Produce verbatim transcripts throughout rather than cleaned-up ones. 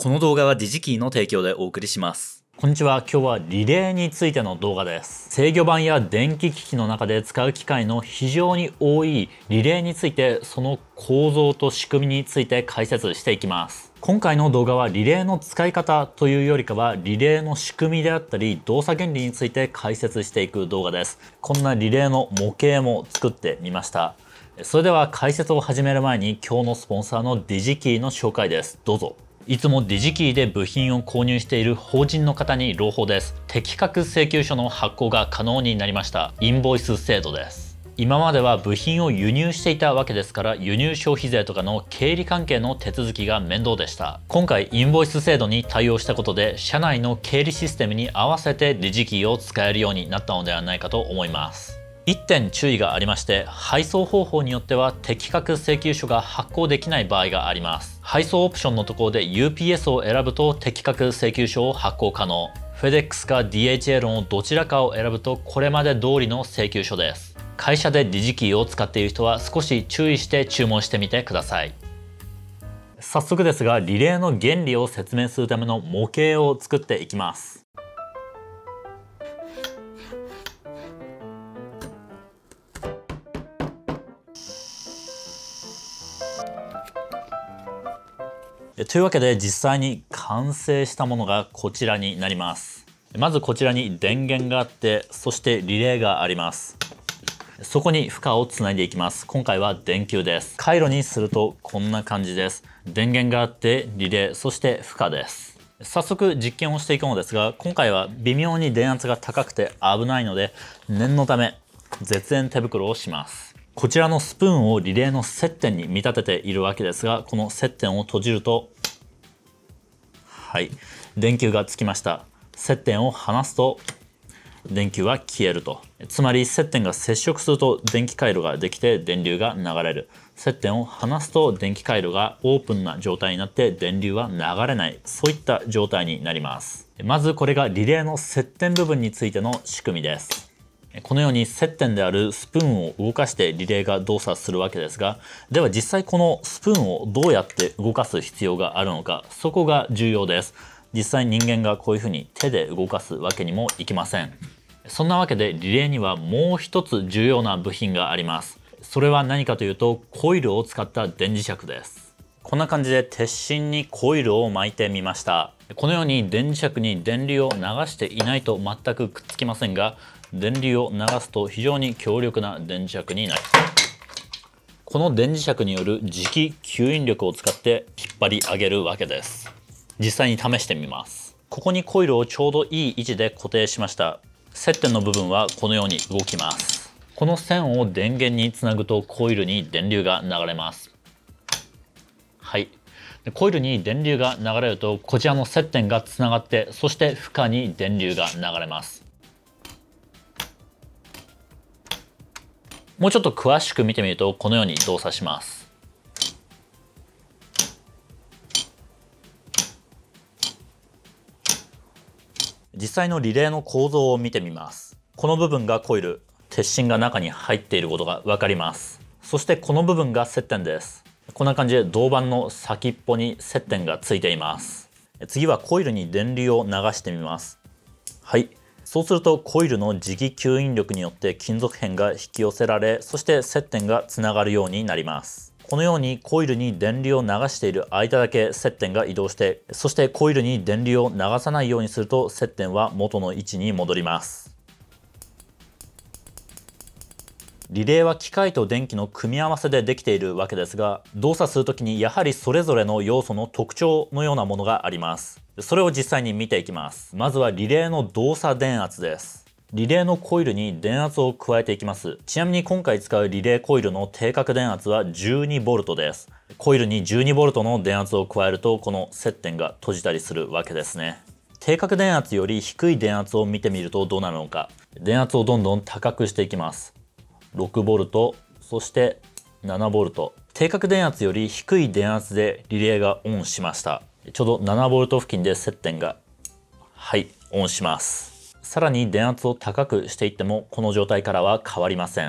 この動画はディジキーの提供でお送りします。 こんにちは。今日はリレーについての動画です。制御盤や電気機器の中で使う機械の非常に多いリレーについて、その構造と仕組みについて解説していきます。今回の動画はリレーの使い方というよりかはリレーの仕組みであったり動作原理について解説していく動画です。こんなリレーの模型も作ってみました。それでは解説を始める前に今日のスポンサーのディジキーの紹介です。どうぞ。いつもディジキーで部品を購入している法人の方に朗報です。適格請求書の発行が可能になりました。インボイス制度です。今までは部品を輸入していたわけですから、輸入消費税とかの経理関係の手続きが面倒でした。今回インボイス制度に対応したことで、社内の経理システムに合わせてディジキーを使えるようになったのではないかと思います。いってん注意がありまして、配送方法によっては適格請求書が発行できない場合があります。配送オプションのところで ユーピーエス を選ぶと適格請求書を発行可能。フェデックスか ディーエイチエル のどちらかを選ぶとこれまで通りの請求書です。会社でディジキーを使っている人は少し注意して注文してみてください。早速ですが、リレーの原理を説明するための模型を作っていきます。というわけで実際に完成したものがこちらになります。まずこちらに電源があって、そしてリレーがあります。そこに負荷をつないでいきます。今回は電球です。回路にするとこんな感じです。電源があってリレー、そして負荷です。早速実験をしていくのですが、今回は微妙に電圧が高くて危ないので念のため絶縁手袋をします。こちらのスプーンをリレーの接点に見立てているわけですが、この接点を閉じると、はい、電球がつきました。接点を離すと電球は消えると。つまり接点が接触すると電気回路ができて電流が流れる。接点を離すと電気回路がオープンな状態になって電流は流れない。そういった状態になります。まずこれがリレーの接点部分についての仕組みです。このように接点であるスプーンを動かしてリレーが動作するわけですが、では実際このスプーンをどうやって動かす必要があるのか、そこが重要です。実際人間がこういうふうに手で動かすわけにもいきません。そんなわけでリレーにはもう一つ重要な部品があります。それは何かというと、コイルを使った電磁石です。こんな感じで鉄芯にコイルを巻いてみました。このように電磁石に電流を流していないと全くくっつきませんが、電流を流すと非常に強力な電磁石になります。この電磁石による磁気吸引力を使って引っ張り上げるわけです。実際に試してみます。ここにコイルをちょうどいい位置で固定しました。接点の部分はこのように動きます。この線を電源につなぐとコイルに電流が流れます。はい。コイルに電流が流れるとこちらの接点がつながって、そして負荷に電流が流れます。もうちょっと詳しく見てみるとこのように動作します。実際のリレーの構造を見てみます。この部分がコイル、鉄芯が中に入っていることが分かります。そしてこの部分が接点です。こんな感じで銅板の先っぽに接点がついています。次はコイルに電流を流してみます。はい。そうするとコイルの磁気吸引力によって金属片が引き寄せられ、そして接点がつながるようになります。このようにコイルに電流を流している間だけ接点が移動して、そしてコイルに電流を流さないようにすると接点は元の位置に戻ります。リレーは機械と電気の組み合わせでできているわけですが、動作するときにやはりそれぞれの要素の特徴のようなものがあります。それを実際に見ていきます。まずはリレーの動作電圧です。リレーのコイルに電圧を加えていきます。ちなみに今回使うリレーコイルの定格電圧は じゅうにボルト です。コイルに じゅうにボルト の電圧を加えるとこの接点が閉じたりするわけですね。定格電圧より低い電圧を見てみるとどうなるのか。電圧をどんどん高くしていきます。ろくボルト、そしてななボルト。定格電圧より低い電圧でリレーがオンしました。ちょうどななボルト付近で接点が、はい、オンします。さらに電圧を高くしていってもこの状態からは変わりません。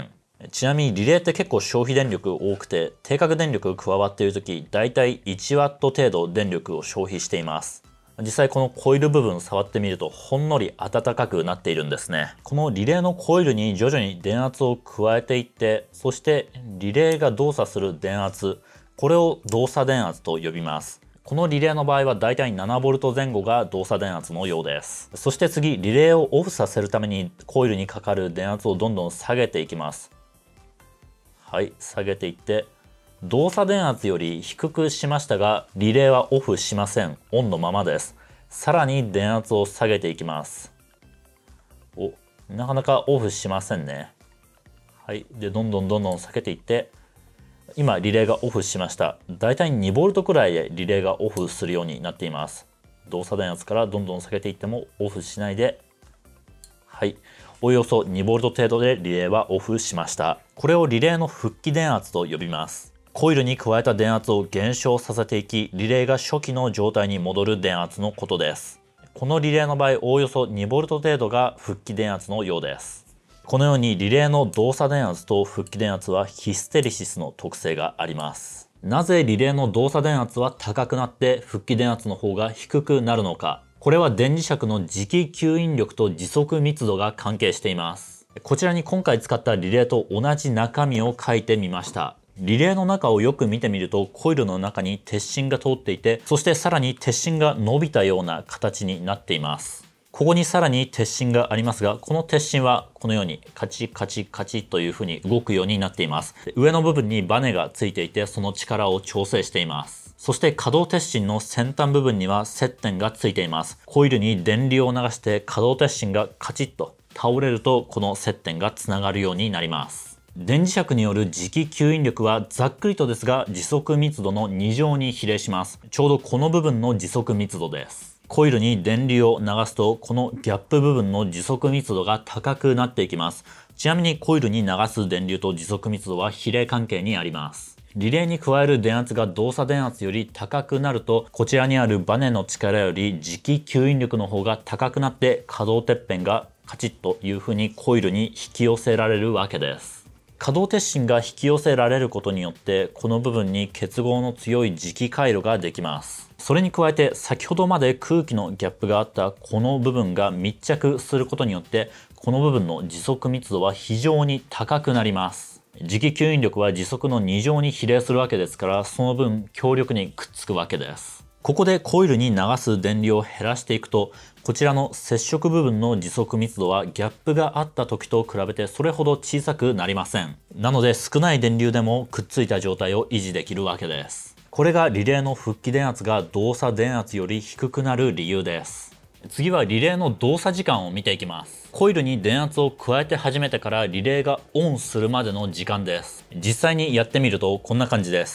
ちなみにリレーって結構消費電力多くて、定格電力加わっている時、だいたいいちワット程度電力を消費しています。実際このコイル部分触ってみるとほんのり暖かくなっているんですね。このリレーのコイルに徐々に電圧を加えていって、そしてリレーが動作する電圧、これを動作電圧と呼びます。このリレーの場合はだいたいななボルト前後が動作電圧のようです。そして次、リレーをオフさせるためにコイルにかかる電圧をどんどん下げていきます。はい、下げていって、動作電圧より低くしましたが、リレーはオフしません。オンのままです。さらに電圧を下げていきます。お、なかなかオフしませんね。はい、で、どんどんどんどん下げていって、今リレーがオフしました。だいたいにボルトくらいでリレーがオフするようになっています。動作電圧からどんどん下げていってもオフしないで、はい、およそにボルト程度でリレーはオフしました。これをリレーの復帰電圧と呼びます。コイルに加えた電圧を減少させていき、リレーが初期の状態に戻る電圧のことです。このリレーの場合、おおよそにボルト程度が復帰電圧のようです。このようにリレーの動作電圧と復帰電圧はヒステレシスの特性があります。なぜリレーの動作電圧は高くなって復帰電圧の方が低くなるのか。これは電磁石の磁気吸引力と磁束密度が関係しています。こちらに今回使ったリレーと同じ中身を書いてみました。リレーの中をよく見てみるとコイルの中に鉄芯が通っていて、そしてさらに鉄芯が伸びたような形になっています。ここにさらに鉄芯がありますが、この鉄芯はこのようにカチカチカチという風に動くようになっています。上の部分にバネがついていて、その力を調整しています。そして可動鉄芯の先端部分には接点がついています。コイルに電流を流して可動鉄芯がカチッと倒れると、この接点がつながるようになります。電磁石による磁気吸引力はざっくりとですが磁束密度のに乗に比例します。ちょうどこの部分の磁束密度です。コイルに電流を流すと、このギャップ部分の磁束密度が高くなっていきます。ちなみにコイルに流す電流と磁束密度は比例関係にあります。リレーに加える電圧が動作電圧より高くなると、こちらにあるバネの力より磁気吸引力の方が高くなって、可動鉄片がカチッという風にコイルに引き寄せられるわけです。可動鉄芯が引き寄せられることによって、この部分に結合の強い磁気回路ができます。それに加えて、先ほどまで空気のギャップがあったこの部分が密着することによって、この部分の磁束密度は非常に高くなります。磁気吸引力は磁束のに乗に比例するわけですから、その分強力にくっつくわけです。ここでコイルに流す電流を減らしていくと、こちらの接触部分の磁束密度はギャップがあった時と比べてそれほど小さくなりません。なので少ない電流でもくっついた状態を維持できるわけです。これがリレーの復帰電圧が動作電圧より低くなる理由です。次はリレーの動作時間を見ていきます。コイルに電圧を加えて始めてからリレーがオンするまでの時間です。実際にやってみるとこんな感じです。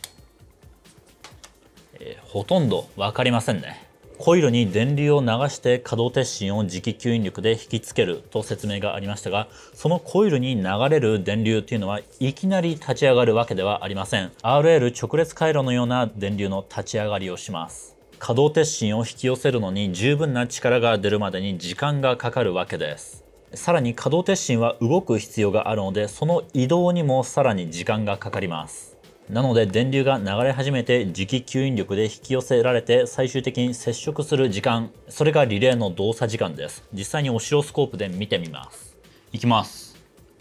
えー、ほとんど分かりませんね。コイルに電流を流して可動鉄芯を磁気吸引力で引きつけると説明がありましたが、そのコイルに流れる電流っていうのはいきなり立ち上がるわけではありません。アールエル 直列回路のような電流の立ち上がりをします。可動鉄芯を引き寄せるのに十分な力が出るまでに時間がかかるわけです。さらに可動鉄芯は動く必要があるので、その移動にもさらに時間がかかります。なので電流が流れ始めて磁気吸引力で引き寄せられて最終的に接触する時間、それがリレーの動作時間です。実際にオシロスコープで見てみます。いきます。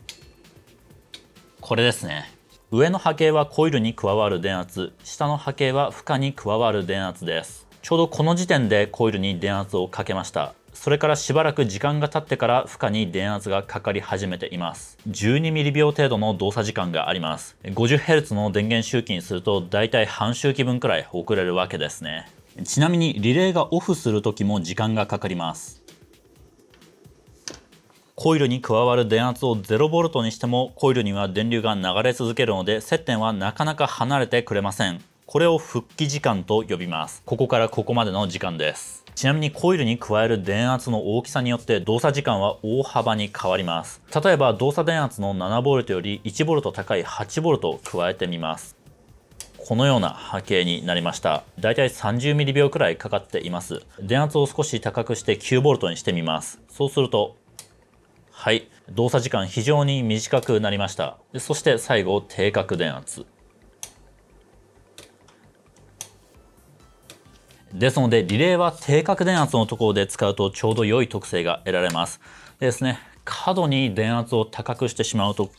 これですね。上の波形はコイルに加わる電圧、下の波形は負荷に加わる電圧です。ちょうどこの時点でコイルに電圧をかけました。それからしばらく時間が経ってから負荷に電圧がかかり始めています。じゅうにミリびょう程度の動作時間があります。ごじゅっヘルツ の電源周期にするとだいたい半周期分くらい遅れるわけですね。ちなみにリレーがオフする時も時間がかかります。コイルに加わる電圧をゼロボルトにしてもコイルには電流が流れ続けるので接点はなかなか離れてくれません。これを復帰時間と呼びます。ここからここまでの時間です。ちなみにコイルに加える電圧の大きさによって動作時間は大幅に変わります。例えば動作電圧のななボルトよりいちボルト高いはちボルトを加えてみます。このような波形になりました。だいたいさんじゅうミリびょうくらいかかっています。電圧を少し高くしてきゅうボルトにしてみます。そうすると、はい、 動作時間非常に短くなりました。そして最後、定格電圧。ですので、リレーは定格電圧のところで使うとちょうど良い特性が得られます。でですね、過度に電圧を高くしてしまうと、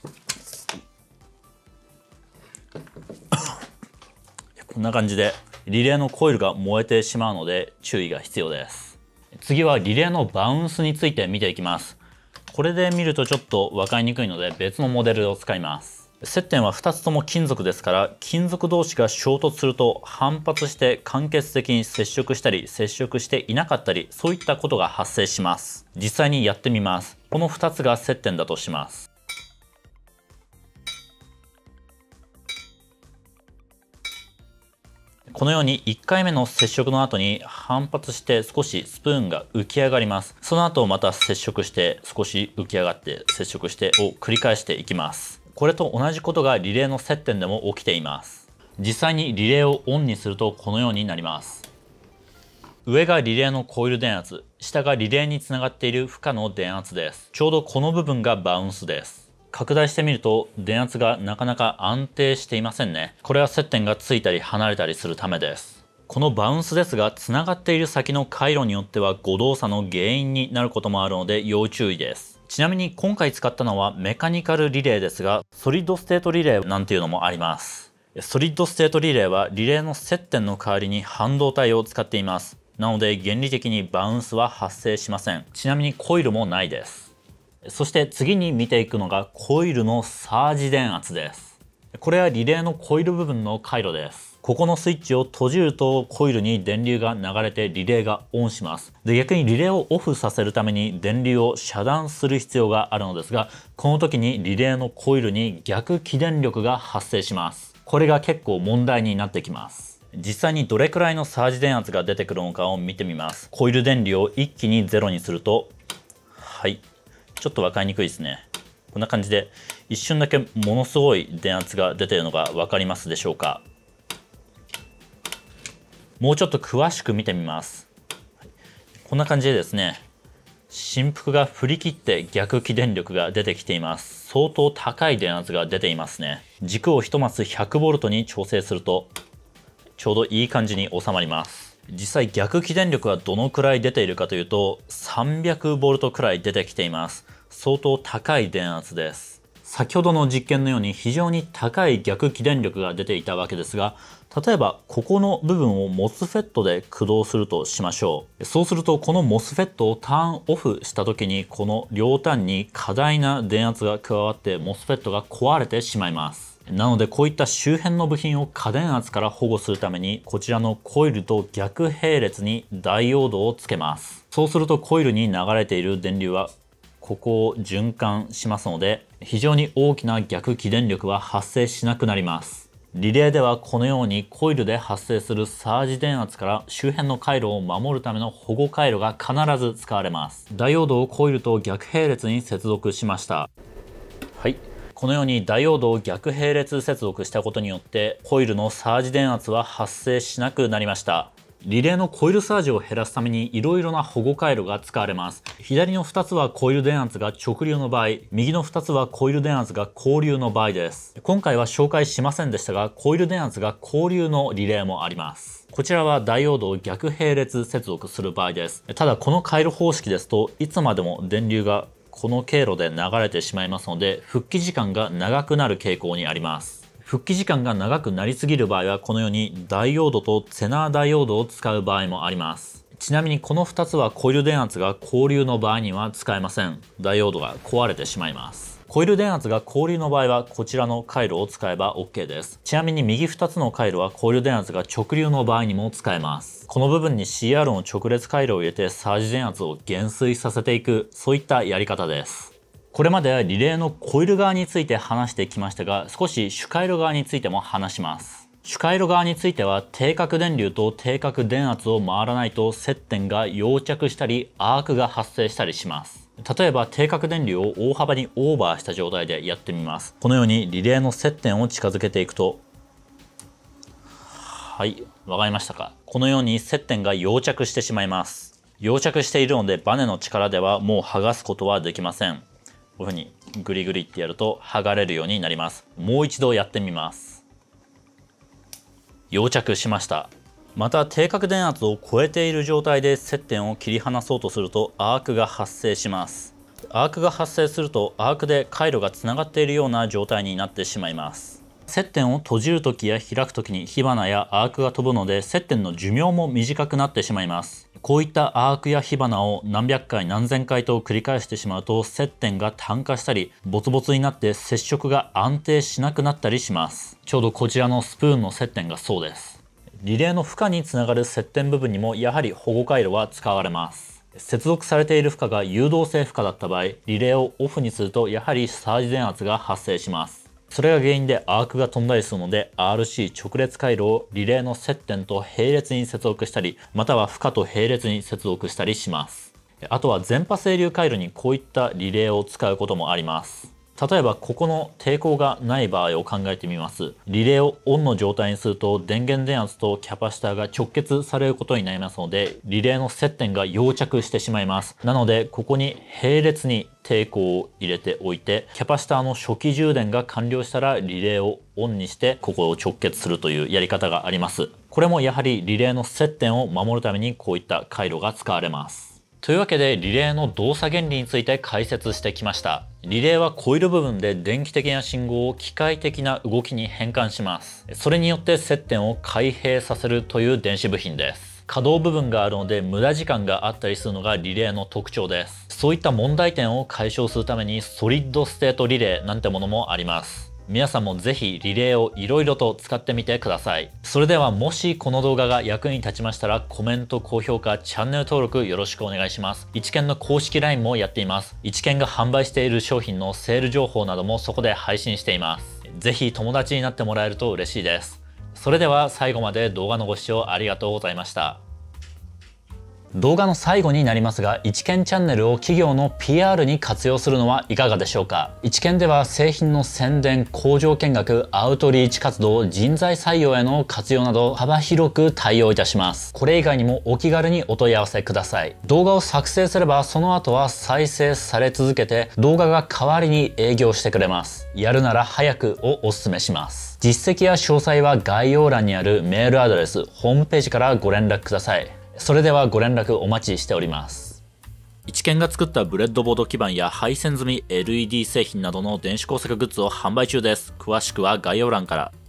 こんな感じでリレーのコイルが燃えてしまうので注意が必要です。次はリレーのバウンスについて見ていきます。これで見るとちょっと分かりにくいので別のモデルを使います。接点はふたつとも金属ですから、金属同士が衝突すると反発して間欠的に接触したり接触していなかったり、そういったことが発生します。実際にやってみます。このふたつが接点だとします。このようにいっかいめの接触の後に反発して少しスプーンが浮き上がります。その後また接触して少し浮き上がって接触してを繰り返していきます。これと同じことがリレーの接点でも起きています。実際にリレーをオンにするとこのようになります。上がリレーのコイル電圧、下がリレーにつながっている負荷の電圧です。ちょうどこの部分がバウンスです。拡大してみると電圧がなかなか安定していませんね。これは接点がついたり離れたりするためです。このバウンスですが、つながっている先の回路によっては誤動作の原因になることもあるので要注意です。ちなみに今回使ったのはメカニカルリレーですが、ソリッドステートリレーなんていうのもあります。ソリッドステートリレーはリレーの接点の代わりに半導体を使っています。なので原理的にバウンスは発生しません。ちなみにコイルもないです。そして次に見ていくのがコイルのサージ電圧です。これはリレーのコイル部分の回路です。ここのスイッチを閉じるとコイルに電流が流れてリレーがオンします。で、逆にリレーをオフさせるために電流を遮断する必要があるのですが、この時にリレーのコイルに逆起電力が発生します。これが結構問題になってきます。実際にどれくらいのサージ電圧が出てくるのかを見てみます。コイル電流を一気にゼロにすると、はい。ちょっと分かりにくいですね。こんな感じで一瞬だけものすごい電圧が出ているのが分かりますでしょうか。もうちょっと詳しく見てみます。こんな感じでですね、振幅が振り切って逆起電力が出てきています。相当高い電圧が出ていますね。軸をひとマス ひゃくボルト に調整するとちょうどいい感じに収まります。実際逆起電力はどのくらい出ているかというと さんびゃくボルト くらい出てきています。相当高い電圧です。先ほどの実験のように非常に高い逆起電力が出ていたわけですが、例えばここの部分を モスフェット で駆動するとしましょう。そうするとこの モスフェット をターンオフした時にこの両端に過大な電圧が加わって モスフェット が壊れてしまいます。なのでこういった周辺の部品を過電圧から保護するためにこちらのコイルと逆並列にダイオードをつけます。そうするとコイルに流れている電流はここを循環しますので非常に大きな逆起電力は発生しなくなります。リレーではこのようにコイルで発生するサージ電圧から周辺の回路を守るための保護回路が必ず使われます。ダイオードをコイルと逆並列に接続しました。はい。このようにダイオードを逆並列接続したことによってコイルのサージ電圧は発生しなくなりました。リレーのコイルサージを減らすためにいろいろな保護回路が使われます。左のふたつはコイル電圧が直流の場合、右のふたつはコイル電圧が交流の場合です。今回は紹介しませんでしたが、コイル電圧が交流のリレーもあります。こちらはダイオードを逆並列接続する場合です。ただこの回路方式ですといつまでも電流がこの経路で流れてしまいますので復帰時間が長くなる傾向にあります。復帰時間が長くなりすぎる場合はこのようにダイオードとゼナーダイオードを使う場合もあります。ちなみにこのふたつはコイル電圧が交流の場合には使えません。ダイオードが壊れてしまいます。コイル電圧が交流の場合はこちらの回路を使えば OK です。ちなみに右ふたつの回路はコイル電圧が直流の場合にも使えます。この部分に シーアール の直列回路を入れてサージ電圧を減衰させていく、そういったやり方です。これまではリレーのコイル側について話してきましたが、少し主回路側についても話します。主回路側については定格電流と定格電圧を回らないと接点が溶着したりアークが発生したりします。例えば定格電流を大幅にオーバーした状態でやってみます。このようにリレーの接点を近づけていくと、はい、わかりましたか？このように接点が溶着してしまいます。溶着しているのでバネの力ではもう剥がすことはできません。 こういうふうにグリグリってやると剥がれるようになります。もう一度やってみます。溶着しました。また定格電圧を超えている状態で接点を切り離そうとするとアークが発生します。アークが発生するとアークで回路がつながっているような状態になってしまいます。接点を閉じるときや開くときに火花やアークが飛ぶので接点の寿命も短くなってしまいます。こういったアークや火花を何百回何千回と繰り返してしまうと接点が炭化したりボツボツになって接触が安定しなくなったりします。ちょうどこちらのスプーンの接点がそうです。リレーの負荷につながる接点部分にもやはり保護回路は使われます。接続されている負荷が誘導性負荷だった場合、リレーをオフにするとやはりサージ電圧が発生します。それが原因でアークが飛んだりするので アールシー 直列回路をリレーの接点と並列に接続したり、または負荷と並列に接続したりします。あとは電波整流回路にこういったリレーを使うこともあります。例えばここの抵抗がない場合を考えてみます。リレーをオンの状態にすると電源電圧とキャパシターが直結されることになりますので、リレーの接点が溶着してしまいます。なのでここに並列に抵抗を入れておいて、キャパシターの初期充電が完了したらリレーをオンにしてここを直結するというやり方があります。これもやはりリレーの接点を守るためにこういった回路が使われます。というわけでリレーの動作原理について解説してきました。リレーはコイル部分で電気的な信号を機械的な動きに変換します。それによって接点を開閉させるという電子部品です。可動部分があるので無駄時間があったりするのがリレーの特徴です。そういった問題点を解消するためにソリッドステートリレーなんてものもあります。皆さんもぜひリレーをいろいろと使ってみてください。それではもしこの動画が役に立ちましたらコメント、高評価、チャンネル登録よろしくお願いします。いちけんの公式 ライン もやっています。いちけんが販売している商品のセール情報などもそこで配信しています。ぜひ友達になってもらえると嬉しいです。それでは最後まで動画のご視聴ありがとうございました。動画の最後になりますが、いちけんチャンネルを企業の ピーアール に活用するのはいかがでしょうか。いちけんでは製品の宣伝、工場見学、アウトリーチ活動、人材採用への活用など幅広く対応いたします。これ以外にもお気軽にお問い合わせください。動画を作成すればその後は再生され続けて動画が代わりに営業してくれます。やるなら早くをお勧めします。実績や詳細は概要欄にあるメールアドレス、ホームページからご連絡ください。それではご連絡お待ちしております。 いちけんが作ったブレッドボード基板や配線済み エルイーディー 製品などの電子工作グッズを販売中です。詳しくは概要欄から。